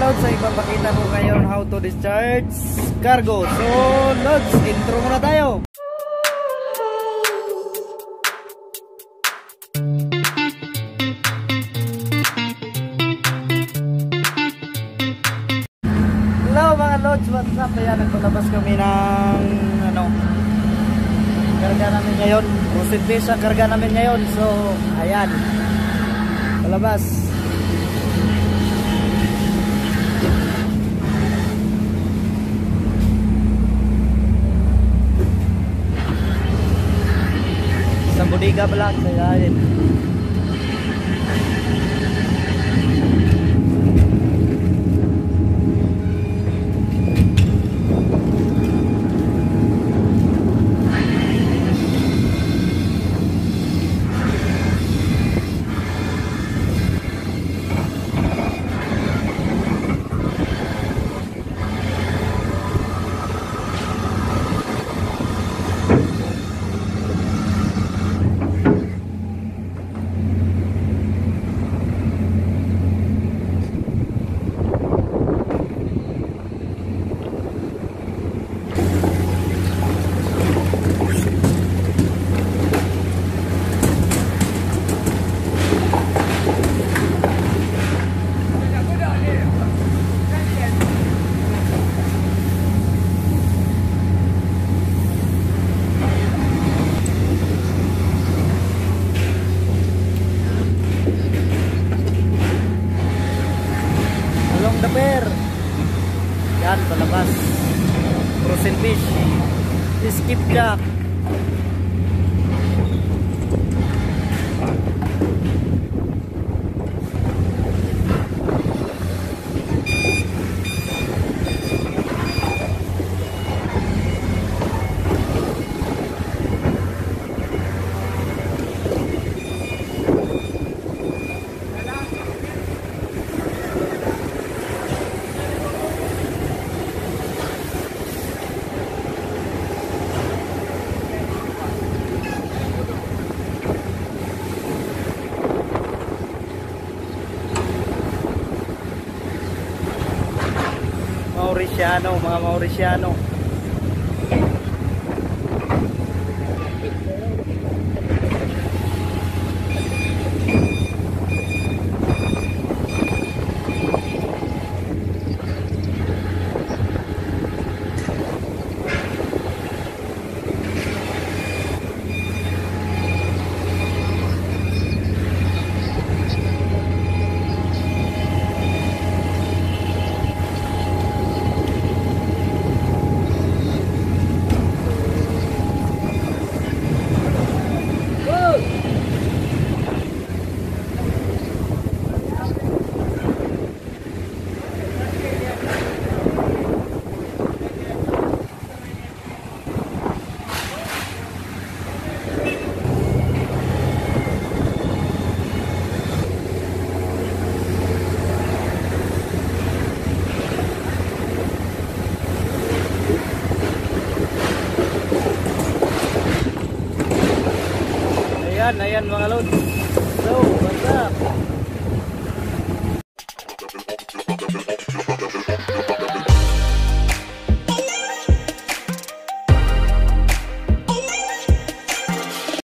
Lods, ay ipapakita ko ngayon how to discharge cargo. So Lods, intro muna tayo. Hello mga Lods, what's up? Ayan, nagpalabas kami ng karga namin ngayon. Rosin fish ang karga namin ngayon. So ayan, palabas. Sa bodega pala, kaya yun. Yan, palabas. Frozen fish. Skipjack. Mauritiano, mga Mauritiano. Ayan mga Lods. So, what's up?